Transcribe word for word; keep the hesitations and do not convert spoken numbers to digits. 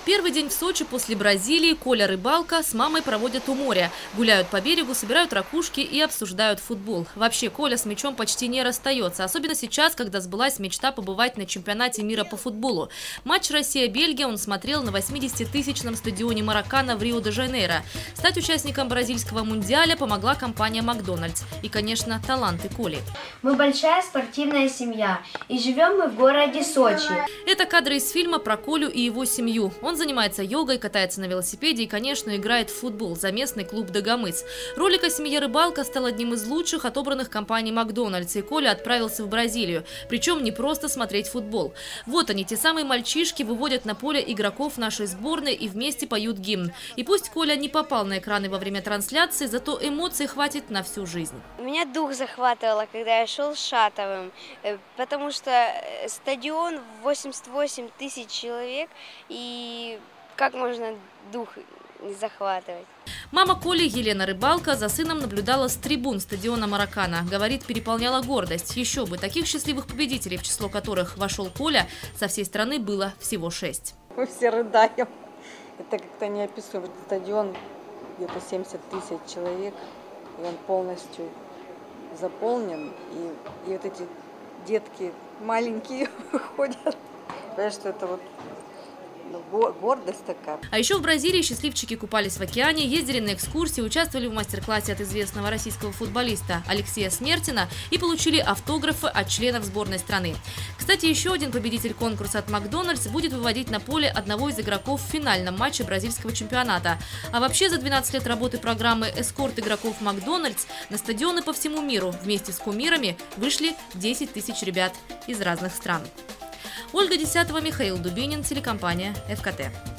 Первый день в Сочи после Бразилии Коля Рыбалка с мамой проводят у моря. Гуляют по берегу, собирают ракушки и обсуждают футбол. Вообще Коля с мячом почти не расстается. Особенно сейчас, когда сбылась мечта побывать на чемпионате мира по футболу. Матч Россия-Бельгия он смотрел на восьмидесятитысячном стадионе Маракана в Рио-де-Жанейро. Стать участником бразильского мундиаля помогла компания «Макдональдс». И, конечно, таланты Коли. Мы большая спортивная семья, и живем мы в городе Сочи. Это кадры из фильма про Колю и его семью. Он занимается йогой, катается на велосипеде и, конечно, играет в футбол за местный клуб «Дагомыс». Ролик о семье Рыбалка стал одним из лучших, отобранных компанией «Макдональдс», и Коля отправился в Бразилию. Причем не просто смотреть футбол. Вот они, те самые мальчишки, выводят на поле игроков нашей сборной и вместе поют гимн. И пусть Коля не попал на экраны во время трансляции, зато эмоций хватит на всю жизнь. Меня дух захватывало, когда я шел с Шатовым, потому что стадион восемьдесят восемь тысяч человек, и как можно дух не захватывать? Мама Коли, Елена Рыбалка, за сыном наблюдала с трибун стадиона Маракана. Говорит, переполняла гордость. Еще бы, таких счастливых победителей, в число которых вошел Коля, со всей страны было всего шесть. Мы все рыдаем. Это как-то не описывать. Стадион где-то семьдесят тысяч человек, и он полностью заполнен. И, и вот эти детки маленькие ходят. Понимаешь, что это вот гордость такая. А еще в Бразилии счастливчики купались в океане, ездили на экскурсии, участвовали в мастер-классе от известного российского футболиста Алексея Смертина и получили автографы от членов сборной страны. Кстати, еще один победитель конкурса от «Макдональдс» будет выводить на поле одного из игроков в финальном матче бразильского чемпионата. А вообще за двенадцать лет работы программы «Эскорт игроков Макдональдс» на стадионы по всему миру вместе с кумирами вышли десять тысяч ребят из разных стран. Ольга Десятова, Михаил Дубинин, телекомпания эф ка тэ.